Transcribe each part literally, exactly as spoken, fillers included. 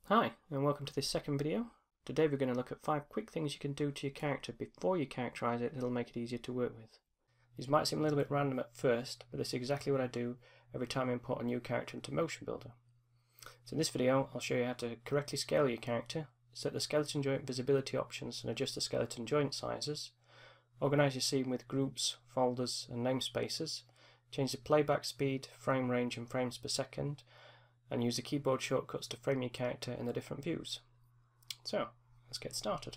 Hi, and welcome to this second video. Today we're going to look at five quick things you can do to your character before you characterize it that'll make it easier to work with. These might seem a little bit random at first, but this is exactly what I do every time I import a new character into MotionBuilder. So in this video I'll show you how to correctly scale your character, set the skeleton joint visibility options and adjust the skeleton joint sizes, organize your scene with groups, folders and namespaces, change the playback speed, frame range and frames per second, and use the keyboard shortcuts to frame your character in the different views. So, let's get started.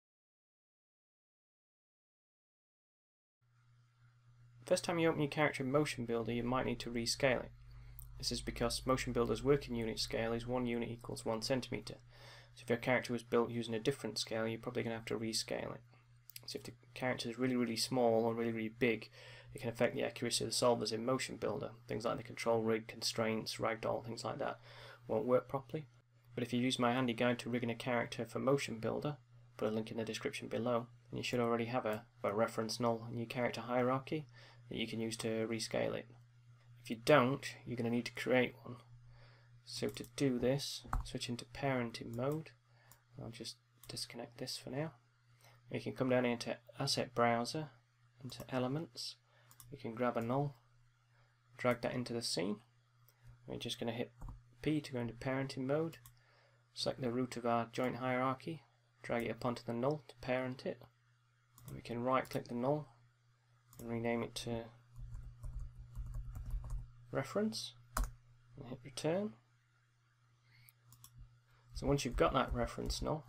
First time you open your character in MotionBuilder, you might need to rescale it. This is because MotionBuilder's working unit scale is one unit equals one centimeter. So if your character was built using a different scale, you're probably going to have to rescale it. So if the character is really really small or really really big, it can affect the accuracy of the solvers in MotionBuilder. Things like the control rig, constraints, ragdoll, things like that won't work properly. But if you use my handy guide to rigging a character for MotionBuilder, put a link in the description below, and you should already have a, a reference null in your character hierarchy that you can use to rescale it. If you don't, you're going to need to create one. So to do this, switch into parenting mode. I'll just disconnect this for now. You can come down here to Asset Browser, into Elements. You can grab a null, drag that into the scene. We're just going to hit P to go into parenting mode. Select the root of our joint hierarchy, drag it up onto the null to parent it. And we can right click the null and rename it to reference and hit return. So once you've got that reference null,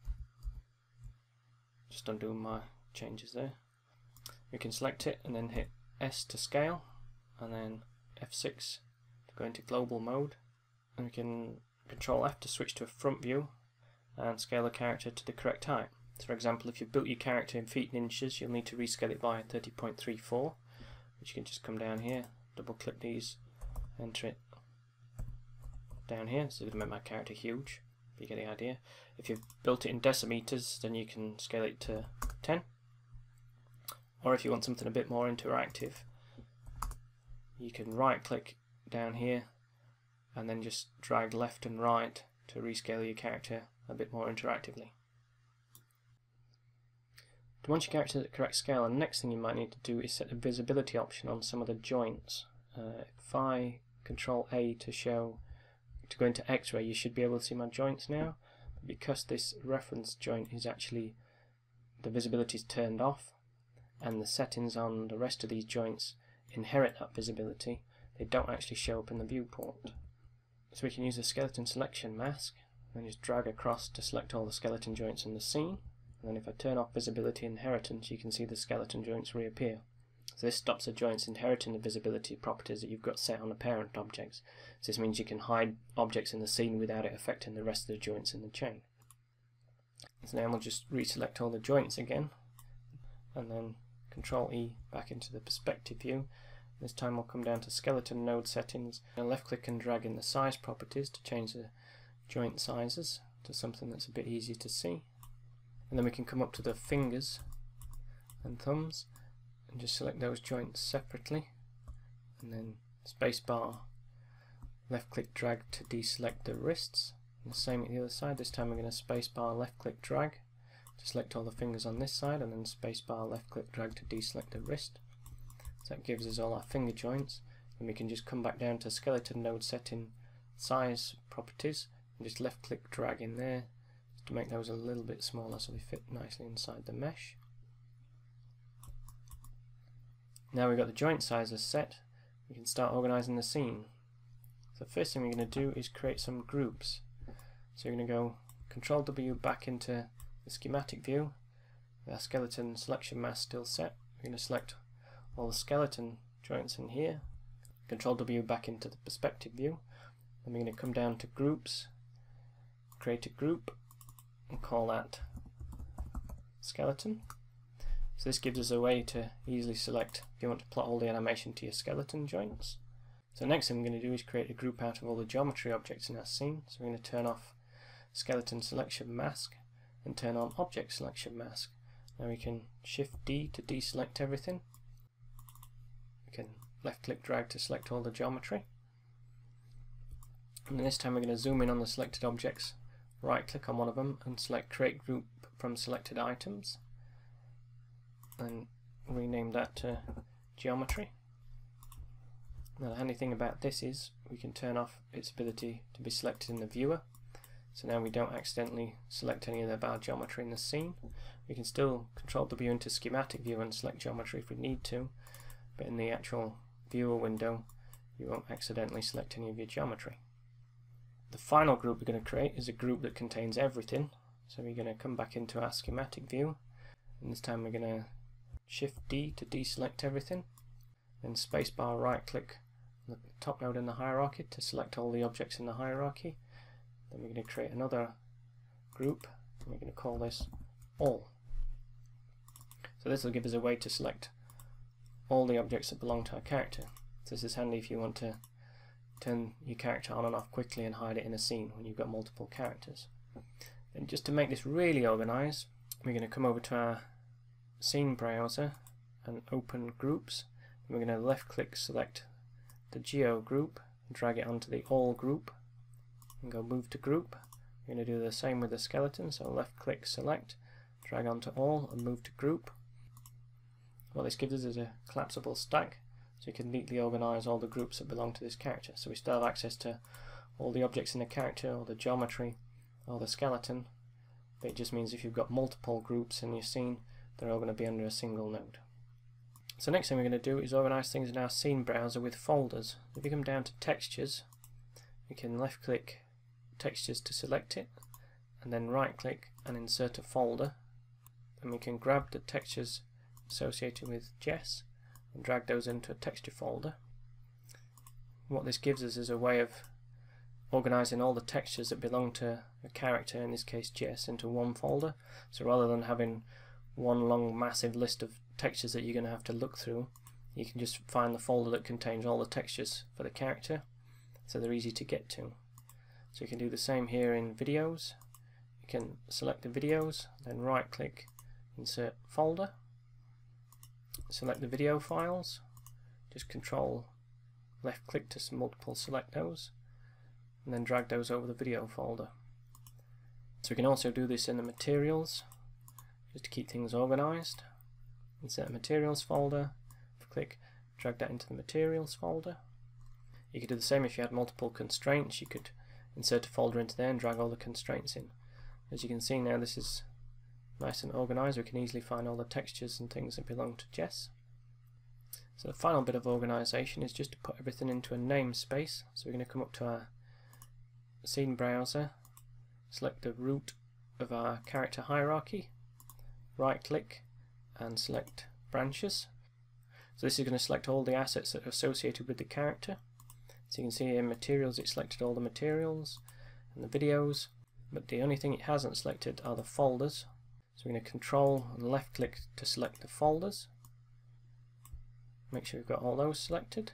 just undo my changes there, we can select it and then hit S to scale and then F six to go into global mode, and we can control F to switch to a front view and scale the character to the correct height. So for example, if you've built your character in feet and inches, you'll need to rescale it by thirty point three four, which you can just come down here, double click these, enter it down here. So it's going to make my character huge, but you get the idea. If you've built it in decimeters, then you can scale it to ten. Or if you want something a bit more interactive, you can right click down here and then just drag left and right to rescale your character a bit more interactively. Once your character is at the correct scale, the next thing you might need to do is set the visibility option on some of the joints. Uh, if I control A to show to go into X-ray, you should be able to see my joints now. But because this reference joint is actually, the visibility is turned off, and the settings on the rest of these joints inherit that visibility, they don't actually show up in the viewport. So we can use the skeleton selection mask and just drag across to select all the skeleton joints in the scene, and then if I turn off visibility inheritance, you can see the skeleton joints reappear. So this stops the joints inheriting the visibility properties that you've got set on the parent objects. So this means you can hide objects in the scene without it affecting the rest of the joints in the chain. So now we'll just reselect all the joints again, and then Control E back into the perspective view. This time we'll come down to skeleton node settings and left click and drag in the size properties to change the joint sizes to something that's a bit easier to see. And then we can come up to the fingers and thumbs and just select those joints separately, and then spacebar left click drag to deselect the wrists, and the same at the other side. This time we're going to spacebar left click drag to select all the fingers on this side, and then spacebar left click drag to deselect the wrist. So that gives us all our finger joints, and we can just come back down to skeleton node setting size properties and just left click drag in there to make those a little bit smaller so they fit nicely inside the mesh. Now we've got the joint sizes set, we can start organizing the scene. So the first thing we're going to do is create some groups. So we're going to go Control W back into the schematic view with our skeleton selection mask still set. We're going to select all the skeleton joints in here, Control W back into the perspective view, then we're going to come down to groups, create a group and call that skeleton. So this gives us a way to easily select if you want to plot all the animation to your skeleton joints. So next thing we're going to do is create a group out of all the geometry objects in our scene. So we're going to turn off skeleton selection mask and turn on object selection mask. Now we can shift D to deselect everything. We can left click drag to select all the geometry. And this time we're going to zoom in on the selected objects right click on one of them and select create group from selected items, and rename that to geometry. Now the handy thing about this is we can turn off its ability to be selected in the viewer, so now we don't accidentally select any of our geometry in the scene. We can still control W into schematic view and select geometry if we need to, but in the actual viewer window you won't accidentally select any of your geometry. The final group we're going to create is a group that contains everything, so we're going to come back into our schematic view, and this time we're going to shift D to deselect everything, then spacebar right click on the top node in the hierarchy to select all the objects in the hierarchy. Then we're going to create another group, and we're going to call this all. So this will give us a way to select all the objects that belong to our character. So this is handy if you want to turn your character on and off quickly and hide it in a scene when you've got multiple characters. And just to make this really organized, we're going to come over to our scene browser and open groups. And we're going to left click select the geo group, drag it onto the all group, and go move to group. We're going to do the same with the skeleton, so left click select, drag onto all and move to group. What this gives us is a collapsible stack, so you can neatly organise all the groups that belong to this character. So we still have access to all the objects in the character, or the geometry, or the skeleton, but it just means if you've got multiple groups in your scene, they're all going to be under a single node. So next thing we're going to do is organise things in our scene browser with folders. If you come down to textures, we can left click textures to select it, and then right click and insert a folder, and we can grab the textures associated with Jess and drag those into a texture folder. What this gives us is a way of organising all the textures that belong to a character, in this case Jess, into one folder. So rather than having one long massive list of textures that you're going to have to look through, you can just find the folder that contains all the textures for the character, so they're easy to get to. So you can do the same here in videos. You can select the videos, then right click, insert folder, select the video files, just control left click to multiple select those, and then drag those over the video folder. So we can also do this in the materials, just to keep things organized. Insert a materials folder, click, drag that into the materials folder. You could do the same if you had multiple constraints. You could insert a folder into there and drag all the constraints in. As you can see now, this is nice and organized. We can easily find all the textures and things that belong to Jess. So the final bit of organization is just to put everything into a namespace. So we're going to come up to our scene browser, select the root of our character hierarchy, right click and select branches. So this is going to select all the assets that are associated with the character. So you can see here in materials it selected all the materials and the videos, but the only thing it hasn't selected are the folders. So we're going to control and left click to select the folders. Make sure we've got all those selected.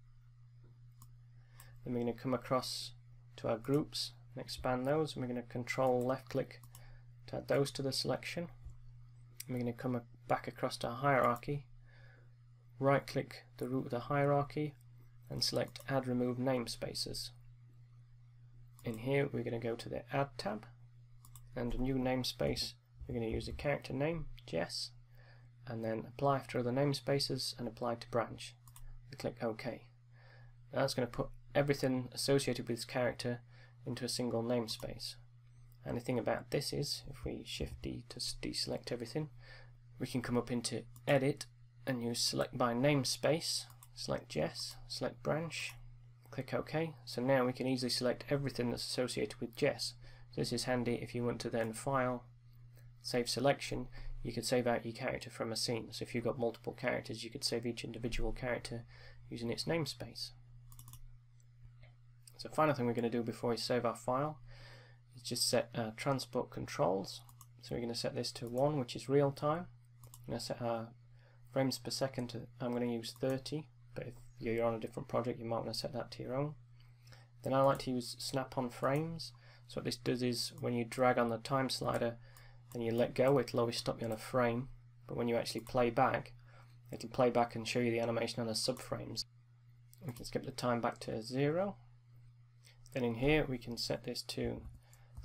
Then we're going to come across to our groups and expand those, and we're going to control left click to add those to the selection. And we're going to come back across to our hierarchy, right click the root of the hierarchy and select add remove namespaces. In here we're going to go to the add tab, and a new namespace. We're going to use the character name Jess, and then apply after other namespaces and apply to branch. We click OK. Now that's going to put everything associated with this character into a single namespace. And the thing about this is, if we shift D to deselect everything, we can come up into edit and use select by namespace, select Jess, select branch, click OK. So now we can easily select everything that's associated with Jess. So this is handy if you want to then file, save selection. You could save out your character from a scene. So if you've got multiple characters, you could save each individual character using its namespace. So the final thing we're going to do before we save our file is just set uh, transport controls. So we're going to set this to one, which is real time. I'm going to set our frames per second to, I'm going to use thirty, but if you're on a different project you might want to set that to your own. Then I like to use snap-on frames. So what this does is when you drag on the time slider and you let go, it'll always stop you on a frame, but when you actually play back, it'll play back and show you the animation on the subframes. We can skip the time back to zero. Then in here we can set this to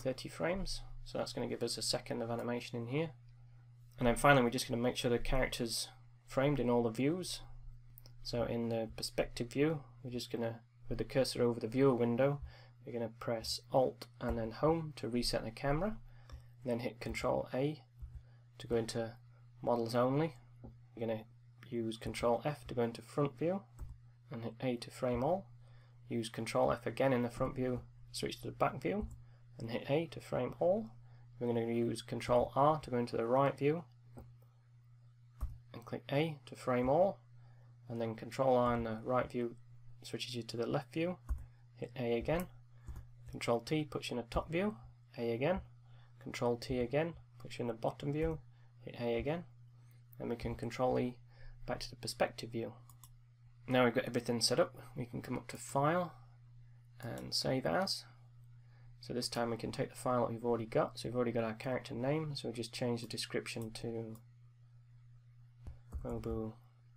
thirty frames, so that's going to give us a second of animation in here. And then finally we're just going to make sure the character's framed in all the views. So in the perspective view, we're just going to, with the cursor over the viewer window, we're going to press Alt and then Home to reset the camera, and then hit Control A to go into Models Only. We're going to use Control F to go into Front View, and hit A to frame all. Use Control F again in the front view, switch to the back view, and hit A to frame all. We're going to use Control R to go into the right view, and click A to frame all, and then Control R in the right view switches you to the left view, hit A again, Control T puts you in the top view, A again, Control T again, puts you in the bottom view, hit A again, and we can Control E back to the perspective view. Now we've got everything set up, we can come up to File and Save As. So this time we can take the file that we've already got. So we've already got our character name, so we'll just change the description to mobile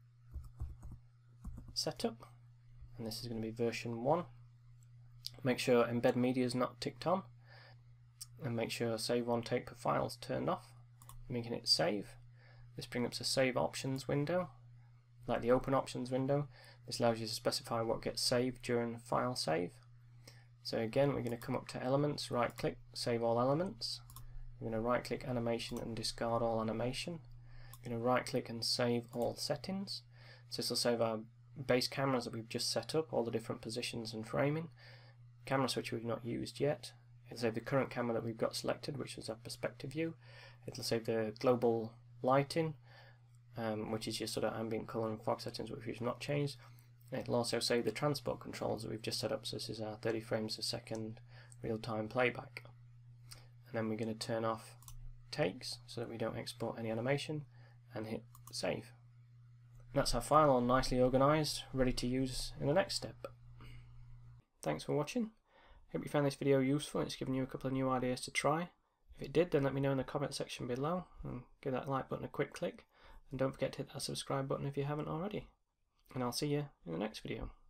setup, and this is going to be version one. Make sure embed media is not ticked on, and make sure save one take per file is turned off, making it save. This brings up a save options window, like the open options window. This allows you to specify what gets saved during file save. So again, we're going to come up to Elements, right click, Save All Elements. We're going to right click Animation and discard all animation. We're going to right click and Save All Settings. So this will save our base cameras that we've just set up, all the different positions and framing. Camera switch we've not used yet. It'll save the current camera that we've got selected, which is our perspective view. It'll save the global lighting, um, which is your sort of ambient colour and fog settings, which we've not changed. It'll also save the transport controls that we've just set up, so this is our thirty frames a second real-time playback. And then we're going to turn off takes so that we don't export any animation, and hit save. And that's our file all nicely organised, ready to use in the next step. Thanks for watching. Hope you found this video useful and it's given you a couple of new ideas to try. If it did, then let me know in the comment section below, and give that like button a quick click, and don't forget to hit that subscribe button if you haven't already. And I'll see you in the next video.